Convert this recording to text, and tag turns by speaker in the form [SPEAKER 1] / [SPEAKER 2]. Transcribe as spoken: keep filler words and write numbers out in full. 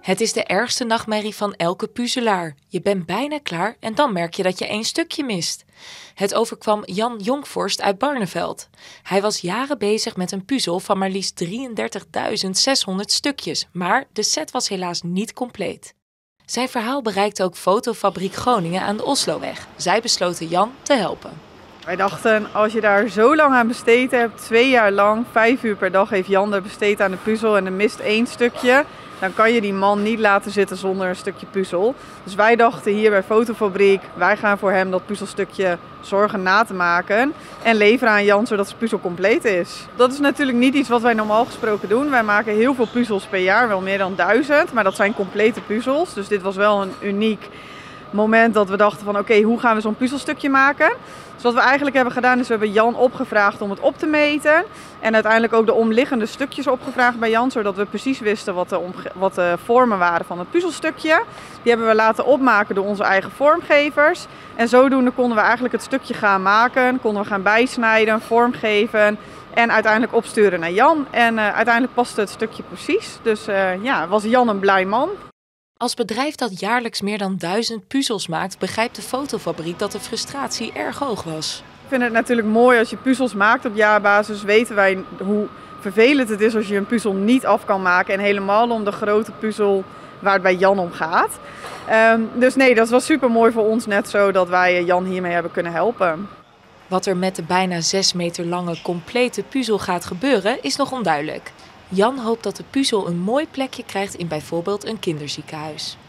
[SPEAKER 1] Het is de ergste nachtmerrie van elke puzzelaar. Je bent bijna klaar en dan merk je dat je één stukje mist. Het overkwam Jan Jonkvorst uit Barneveld. Hij was jaren bezig met een puzzel van maar liefst drieëndertigduizend zeshonderd stukjes, maar de set was helaas niet compleet. Zijn verhaal bereikte ook Fotofabriek Groningen aan de Osloweg. Zij besloten Jan te helpen.
[SPEAKER 2] Wij dachten, als je daar zo lang aan besteed hebt, twee jaar lang, vijf uur per dag heeft Jan er besteed aan de puzzel en er mist één stukje, dan kan je die man niet laten zitten zonder een stukje puzzel. Dus wij dachten hier bij Fotofabriek, wij gaan voor hem dat puzzelstukje zorgen na te maken en leveren aan Jan zodat zijn puzzel compleet is. Dat is natuurlijk niet iets wat wij normaal gesproken doen. Wij maken heel veel puzzels per jaar, wel meer dan duizend, maar dat zijn complete puzzels. Dus dit was wel een uniek moment dat we dachten van oké, okay, hoe gaan we zo'n puzzelstukje maken? Dus wat we eigenlijk hebben gedaan is we hebben Jan opgevraagd om het op te meten. En uiteindelijk ook de omliggende stukjes opgevraagd bij Jan, zodat we precies wisten wat de, wat de vormen waren van het puzzelstukje. Die hebben we laten opmaken door onze eigen vormgevers. En zodoende konden we eigenlijk het stukje gaan maken, konden we gaan bijsnijden, vormgeven en uiteindelijk opsturen naar Jan. En uh, uiteindelijk paste het stukje precies. Dus uh, ja, was Jan een blij man.
[SPEAKER 1] Als bedrijf dat jaarlijks meer dan duizend puzzels maakt, begrijpt de Fotofabriek dat de frustratie erg hoog was.
[SPEAKER 2] Ik vind het natuurlijk mooi als je puzzels maakt op jaarbasis. Weten wij hoe vervelend het is als je een puzzel niet af kan maken. En helemaal om de grote puzzel waar het bij Jan om gaat. Um, dus nee, dat was super mooi voor ons net zo dat wij Jan hiermee hebben kunnen helpen.
[SPEAKER 1] Wat er met de bijna zes meter lange complete puzzel gaat gebeuren is nog onduidelijk. Jan hoopt dat de puzzel een mooi plekje krijgt in bijvoorbeeld een kinderziekenhuis.